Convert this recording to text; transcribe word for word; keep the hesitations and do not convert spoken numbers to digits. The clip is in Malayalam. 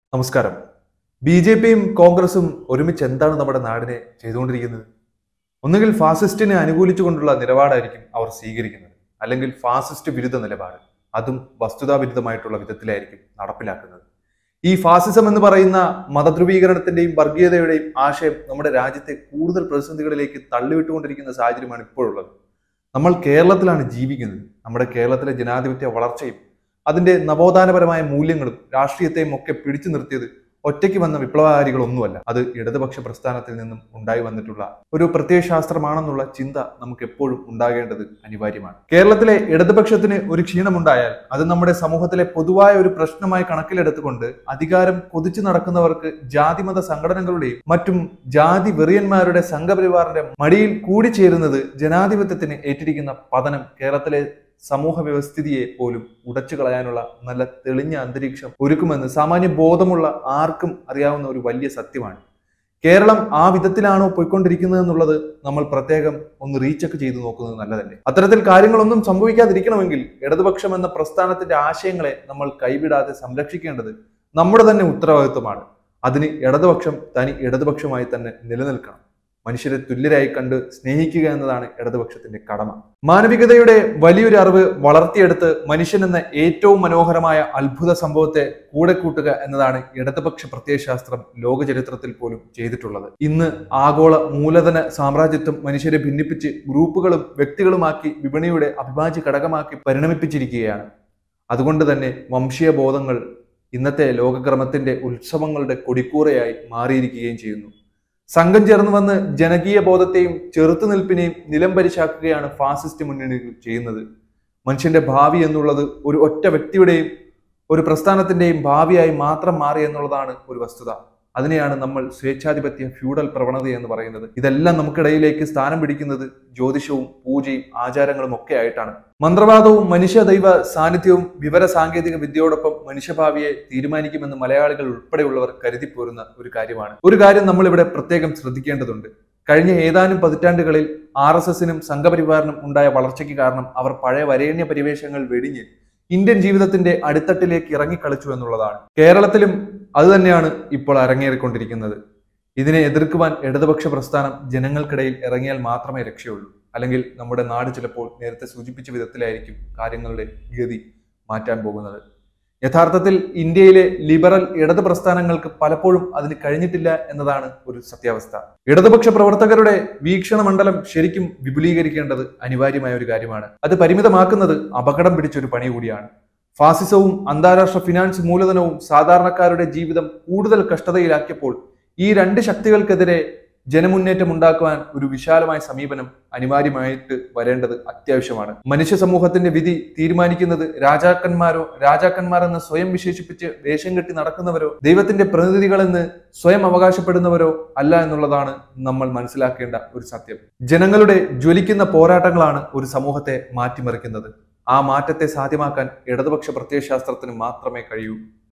നമസ്കാരം. ബി ജെ പിയും കോൺഗ്രസും ഒരുമിച്ച് എന്താണ് നമ്മുടെ നാടിനെ ചെയ്തുകൊണ്ടിരിക്കുന്നത്? ഒന്നുകിൽ ഫാസിസ്റ്റിനെ അനുകൂലിച്ചുകൊണ്ടുള്ള നിലപാടായിരിക്കും അവർ സ്വീകരിക്കുന്നത്, അല്ലെങ്കിൽ ഫാസിസ്റ്റ് വിരുദ്ധ നിലപാട്, അതും വസ്തുതാവിരുദ്ധമായിട്ടുള്ള വിധത്തിലായിരിക്കും നടപ്പിലാക്കുന്നത്. ഈ ഫാസിസം എന്ന് പറയുന്ന മതധ്രുവീകരണത്തിന്റെയും വർഗീയതയുടെയും ആശയം നമ്മുടെ രാജ്യത്തെ കൂടുതൽ പ്രതിസന്ധികളിലേക്ക് തള്ളിവിട്ടുകൊണ്ടിരിക്കുന്ന സാഹചര്യമാണ് ഇപ്പോഴുള്ളത്. നമ്മൾ കേരളത്തിലാണ് ജീവിക്കുന്നത്. നമ്മുടെ കേരളത്തിലെ ജനാധിപത്യ വളർച്ചയും അതിന്റെ നവോത്ഥാനപരമായ മൂല്യങ്ങളും രാഷ്ട്രീയത്തെയും ഒക്കെ പിടിച്ചു നിർത്തിയത് ഒറ്റയ്ക്ക് വന്ന വിപ്ലവകാരികളൊന്നുമല്ല. അത് ഇടതുപക്ഷ പ്രസ്ഥാനത്തിൽ നിന്നും ഉണ്ടായി വന്നിട്ടുള്ള ഒരു പ്രത്യയശാസ്ത്രമാണെന്നുള്ള ചിന്ത നമുക്ക് എപ്പോഴും ഉണ്ടാകേണ്ടത് അനിവാര്യമാണ്. കേരളത്തിലെ ഇടതുപക്ഷത്തിന് ഒരു ക്ഷീണമുണ്ടായാൽ അത് നമ്മുടെ സമൂഹത്തിലെ പൊതുവായ ഒരു പ്രശ്നമായി കണക്കിലെടുത്തുകൊണ്ട് അധികാരം കൊതിച്ചു നടക്കുന്നവർക്ക് ജാതിമത സംഘടനകളുടെയും മറ്റും ജാതി വെറിയന്മാരുടെ സംഘപരിവാറിന്റെ മടിയിൽ കൂടിച്ചേരുന്നത് ജനാധിപത്യത്തിന് ഏറ്റിരിക്കുന്ന പതനം കേരളത്തിലെ സമൂഹ വ്യവസ്ഥിതിയെ പോലും ഉടച്ചു കളയാനുള്ള നല്ല തെളിഞ്ഞ അന്തരീക്ഷം ഒരുക്കുമെന്ന് സാമാന്യ ബോധമുള്ള ആർക്കും അറിയാവുന്ന ഒരു വലിയ സത്യമാണ്. കേരളം ആ വിധത്തിലാണോ പോയിക്കൊണ്ടിരിക്കുന്നത് എന്നുള്ളത് നമ്മൾ പ്രത്യേകം ഒന്ന് റീചെക്ക് ചെയ്ത് നോക്കുന്നത് നല്ലതല്ലേ. അത്തരത്തിൽ കാര്യങ്ങളൊന്നും സംഭവിക്കാതിരിക്കണമെങ്കിൽ ഇടതുപക്ഷം എന്ന പ്രസ്ഥാനത്തിന്റെ ആശയങ്ങളെ നമ്മൾ കൈവിടാതെ സംരക്ഷിക്കേണ്ടത് നമ്മുടെ തന്നെ ഉത്തരവാദിത്വമാണ്. അതിന് ഇടതുപക്ഷം തനി ഇടതുപക്ഷമായി തന്നെ നിലനിൽക്കണം. മനുഷ്യരെ തുല്യരായി കണ്ട് സ്നേഹിക്കുക എന്നതാണ് ഇടതുപക്ഷത്തിന്റെ കടമ. മാനവികതയുടെ വലിയൊരു അറിവ് വളർത്തിയെടുത്ത് മനുഷ്യൻ എന്ന ഏറ്റവും മനോഹരമായ അത്ഭുത സംഭവത്തെ കൂടെ കൂട്ടുക എന്നതാണ് ഇടതുപക്ഷ പ്രത്യയശാസ്ത്രം ലോക ചരിത്രത്തിൽ പോലും ചെയ്തിട്ടുള്ളത്. ഇന്ന് ആഗോള മൂലധന സാമ്രാജ്യത്വം മനുഷ്യരെ ഭിന്നിപ്പിച്ച് ഗ്രൂപ്പുകളും വ്യക്തികളുമാക്കി വിപണിയുടെ അവിഭാജ്യ ഘടകമാക്കി പരിണമിപ്പിച്ചിരിക്കുകയാണ്. അതുകൊണ്ട് തന്നെ വംശീയ ബോധങ്ങൾ ഇന്നത്തെ ലോകക്രമത്തിന്റെ ഉത്സവങ്ങളുടെ കൊടിക്കൂറയായി മാറിയിരിക്കുകയും ചെയ്യുന്നു. സംഘം ചേർന്ന് വന്ന് ജനകീയ ബോധത്തെയും ചെറുത്തുനിൽപ്പിനെയും നിലം പരിശാക്കുകയാണ് ഫാസിസ്റ്റ് മുന്നണികൾ ചെയ്യുന്നത്. മനുഷ്യന്റെ ഭാവി എന്നുള്ളത് ഒരു ഒറ്റ വ്യക്തിയുടെയും ഒരു പ്രസ്ഥാനത്തിന്റെയും ഭാവിയായി മാത്രം മാറി എന്നുള്ളതാണ് ഒരു വസ്തുത. അതിനെയാണ് നമ്മൾ സ്വേച്ഛാധിപത്യ ഫ്യൂഡൽ പ്രവണത എന്ന് പറയുന്നത്. ഇതെല്ലാം നമുക്കിടയിലേക്ക് സ്ഥാനം പിടിക്കുന്നത് ജ്യോതിഷവും പൂജയും ആചാരങ്ങളും ഒക്കെ ആയിട്ടാണ്. മന്ത്രവാദവും മനുഷ്യ ദൈവ സാന്നിധ്യവും വിവര സാങ്കേതിക വിദ്യയോടൊപ്പം മനുഷ്യഭാവിയെ തീരുമാനിക്കുമെന്ന് മലയാളികൾ ഉൾപ്പെടെയുള്ളവർ കരുതിപ്പോരുന്ന ഒരു കാര്യമാണ്. ഒരു കാര്യം നമ്മൾ ഇവിടെ പ്രത്യേകം ശ്രദ്ധിക്കേണ്ടതുണ്ട്. കഴിഞ്ഞ ഏതാനും പതിറ്റാണ്ടുകളിൽ ആർ എസ് എസിനും സംഘപരിവാറിനും ഉണ്ടായ വളർച്ചയ്ക്ക് കാരണം അവർ പഴയ വരേണ്യ പരിവേഷങ്ങൾ വെടിഞ്ഞ് ഇന്ത്യൻ ജീവിതത്തിന്റെ അടിത്തട്ടിലേക്ക് ഇറങ്ങിക്കളിച്ചു എന്നുള്ളതാണ്. കേരളത്തിലും അത് തന്നെയാണ് ഇപ്പോൾ അരങ്ങേറിക്കൊണ്ടിരിക്കുന്നത്. ഇതിനെ എതിർക്കുവാൻ ഇടതുപക്ഷ പ്രസ്ഥാനം ജനങ്ങൾക്കിടയിൽ ഇറങ്ങിയാൽ മാത്രമേ രക്ഷയുള്ളൂ. അല്ലെങ്കിൽ നമ്മുടെ നാട് ചിലപ്പോൾ നേരത്തെ സൂചിപ്പിച്ച വിധത്തിലായിരിക്കും കാര്യങ്ങളുടെ ഗതി മാറ്റാൻ പോകുന്നത്. യഥാർത്ഥത്തിൽ ഇന്ത്യയിലെ ലിബറൽ ഇടത് പ്രസ്ഥാനങ്ങൾക്ക് പലപ്പോഴും അതിന് കഴിഞ്ഞിട്ടില്ല എന്നതാണ് ഒരു സത്യാവസ്ഥ. ഇടതുപക്ഷ പ്രവർത്തകരുടെ വീക്ഷണ മണ്ഡലം ശരിക്കും വിപുലീകരിക്കേണ്ടത് അനിവാര്യമായ ഒരു കാര്യമാണ്. അത് പരിമിതമാക്കുന്നത് അപകടം പിടിച്ചൊരു പണി കൂടിയാണ്. ഫാസിസവും അന്താരാഷ്ട്ര ഫിനാൻസ് മൂലധനവും സാധാരണക്കാരുടെ ജീവിതം കൂടുതൽ കഷ്ടതയിലാക്കിയപ്പോൾ ഈ രണ്ട് ശക്തികൾക്കെതിരെ ജനമുന്നേറ്റം ഉണ്ടാക്കുവാൻ ഒരു വിശാലമായ സമീപനം അനിവാര്യമായിട്ട് വരേണ്ടത് അത്യാവശ്യമാണ്. മനുഷ്യ സമൂഹത്തിന്റെ വിധി തീരുമാനിക്കുന്നത് രാജാക്കന്മാരോ രാജാക്കന്മാരെന്ന് സ്വയം വിശേഷിപ്പിച്ച് വേഷം കെട്ടി നടക്കുന്നവരോ ദൈവത്തിന്റെ പ്രതിനിധികളെന്ന് സ്വയം അവകാശപ്പെടുന്നവരോ അല്ല എന്നുള്ളതാണ് നമ്മൾ മനസ്സിലാക്കേണ്ട ഒരു സത്യം. ജനങ്ങളുടെ ജ്വലിക്കുന്ന പോരാട്ടങ്ങളാണ് ഒരു സമൂഹത്തെ മാറ്റിമറിക്കുന്നത്. ആ മാറ്റത്തെ സാധ്യമാക്കാൻ ഇടതുപക്ഷ പ്രത്യയശാസ്ത്രത്തിന് മാത്രമേ കഴിയൂ.